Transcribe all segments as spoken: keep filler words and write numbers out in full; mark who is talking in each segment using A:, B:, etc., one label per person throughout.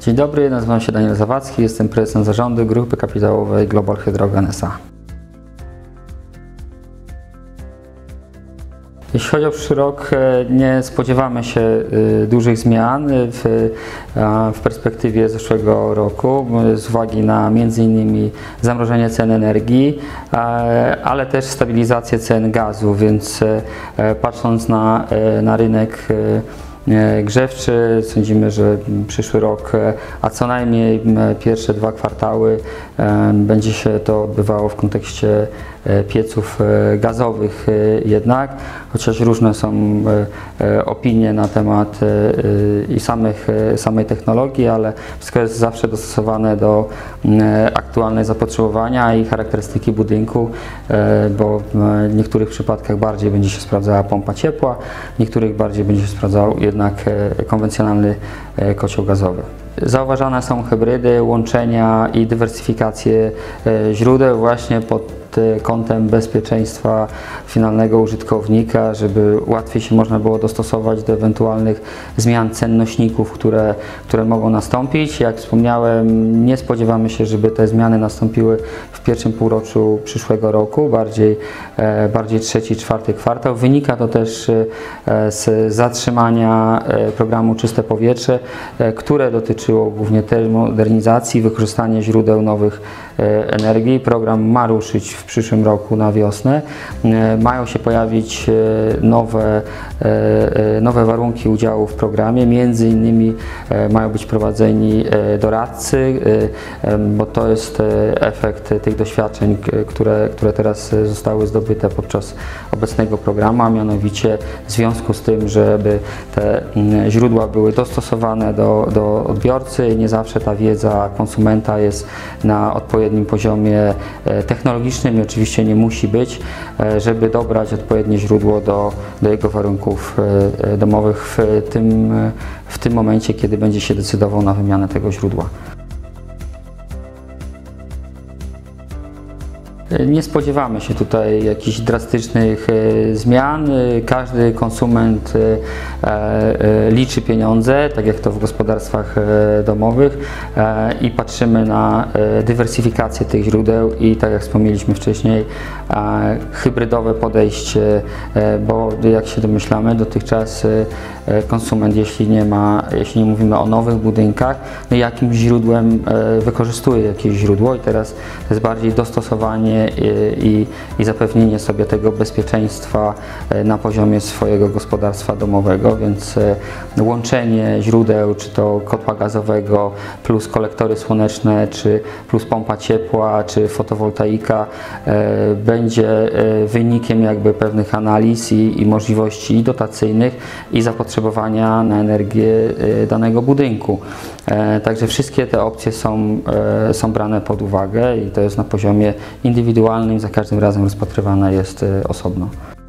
A: Dzień dobry, nazywam się Daniel Zawadzki, jestem prezesem zarządu grupy kapitałowej Global Hydrogen S A. Jeśli chodzi o przyszły rok, nie spodziewamy się dużych zmian w, w perspektywie zeszłego roku z uwagi na między innymi zamrożenie cen energii, ale też stabilizację cen gazu, więc patrząc na, na rynek grzewczy, sądzimy, że przyszły rok, a co najmniej pierwsze dwa kwartały będzie się to odbywało w kontekście pieców gazowych jednak, chociaż różne są opinie na temat i samych, samej technologii, ale wszystko jest zawsze dostosowane do aktualnego zapotrzebowania i charakterystyki budynku, bo w niektórych przypadkach bardziej będzie się sprawdzała pompa ciepła, w niektórych bardziej będzie się sprawdzał jednak konwencjonalny kocioł gazowy. Zauważane są hybrydy, łączenia i dywersyfikacje źródeł właśnie pod kątem bezpieczeństwa finalnego użytkownika, żeby łatwiej się można było dostosować do ewentualnych zmian cen nośników, które, które mogą nastąpić. Jak wspomniałem, nie spodziewamy się, żeby te zmiany nastąpiły w pierwszym półroczu przyszłego roku, bardziej, bardziej trzeci, czwarty kwartał. Wynika to też z zatrzymania programu Czyste Powietrze, które dotyczyło głównie termomodernizacji, wykorzystania źródeł nowych energii. Program ma ruszyć w przyszłym roku na wiosnę. Mają się pojawić nowe, nowe warunki udziału w programie, między innymi mają być prowadzeni doradcy, bo to jest efekt tych doświadczeń, które, które teraz zostały zdobyte podczas obecnego programu, a mianowicie w związku z tym, żeby te źródła były dostosowane do, do odbiorcy, nie zawsze ta wiedza konsumenta jest na odpowiednim poziomie technologicznym i oczywiście nie musi być, żeby dobrać odpowiednie źródło do, do jego warunków domowych w tym, w tym momencie, kiedy będzie się decydował na wymianę tego źródła. Nie spodziewamy się tutaj jakichś drastycznych zmian. Każdy konsument liczy pieniądze, tak jak to w gospodarstwach domowych, i patrzymy na dywersyfikację tych źródeł i, tak jak wspomnieliśmy wcześniej, hybrydowe podejście, bo jak się domyślamy, dotychczas konsument, jeśli nie ma, jeśli nie mówimy o nowych budynkach, no jakimś źródłem wykorzystuje jakieś źródło i teraz to jest bardziej dostosowanie i, i, i zapewnienie sobie tego bezpieczeństwa na poziomie swojego gospodarstwa domowego, więc łączenie źródeł, czy to kotła gazowego plus kolektory słoneczne, czy plus pompa ciepła, czy fotowoltaika będzie wynikiem jakby pewnych analiz i, i możliwości i dotacyjnych, i zapotrzebowania na energię danego budynku. Także wszystkie te opcje są, są brane pod uwagę i to jest na poziomie indywidualnym, za każdym razem rozpatrywane jest osobno.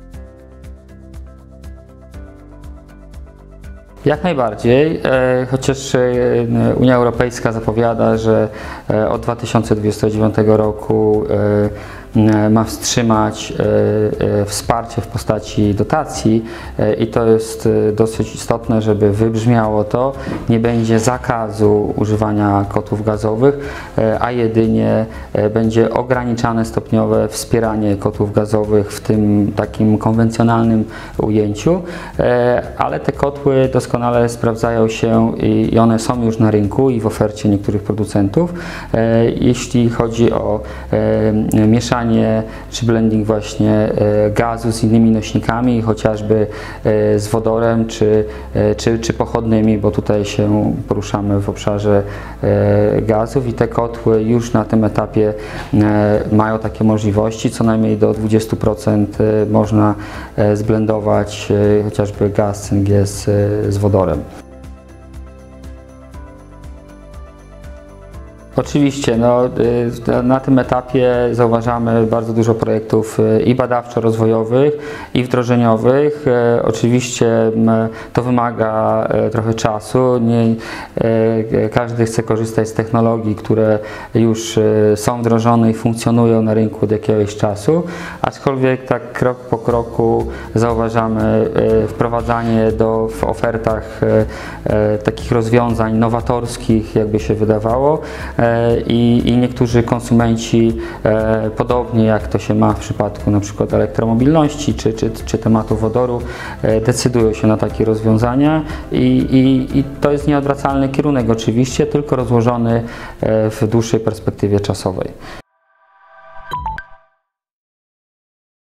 A: Jak najbardziej, chociaż Unia Europejska zapowiada, że od dwa tysiące dwudziestego dziewiątego roku ma wstrzymać wsparcie w postaci dotacji i to jest dosyć istotne, żeby wybrzmiało to. Nie będzie zakazu używania kotłów gazowych, a jedynie będzie ograniczane stopniowe wspieranie kotłów gazowych w tym takim konwencjonalnym ujęciu, ale te kotły doskonale sprawdzają się i one są już na rynku i w ofercie niektórych producentów. Jeśli chodzi o mieszanie czy blending właśnie gazu z innymi nośnikami, chociażby z wodorem czy, czy, czy pochodnymi, bo tutaj się poruszamy w obszarze gazów i te kotły już na tym etapie mają takie możliwości, co najmniej do dwudziestu procent można zblendować chociażby gaz C N G z, z wodorem. Oczywiście, no, y, na tym etapie zauważamy bardzo dużo projektów y, i badawczo-rozwojowych, i wdrożeniowych. Y, Oczywiście m, to wymaga y, trochę czasu. Nie, y, każdy chce korzystać z technologii, które już y, są wdrożone i funkcjonują na rynku od jakiegoś czasu, aczkolwiek tak krok po kroku zauważamy y, wprowadzanie do, w ofertach y, y, takich rozwiązań nowatorskich, jakby się wydawało. I, i niektórzy konsumenci, e, podobnie jak to się ma w przypadku na przykład elektromobilności czy, czy, czy tematu wodoru, e, decydują się na takie rozwiązania i, i, i to jest nieodwracalny kierunek oczywiście, tylko rozłożony e, w dłuższej perspektywie czasowej.